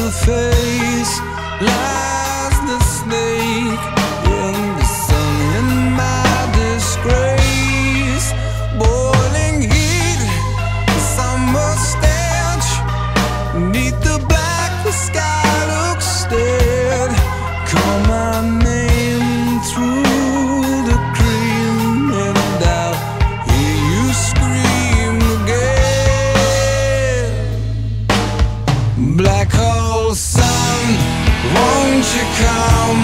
the face lies the snake in the sun, in my disgrace. Boiling heat, summer stench, 'neath the black the sky looks dead. Call my name through the cream and I'll hear you scream again. Black hole sun, won't you come,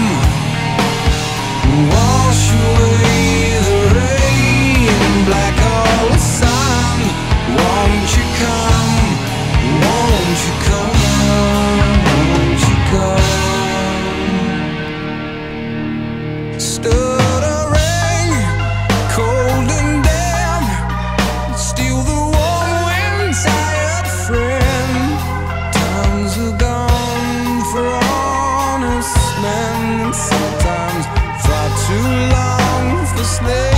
wash away the rain. Black hole sun, won't you come, won't you come, won't you come. Stuttering, cold and damp, steal the warm wind, tired friend. Times are gone for honest men, sometimes far too long for slaves.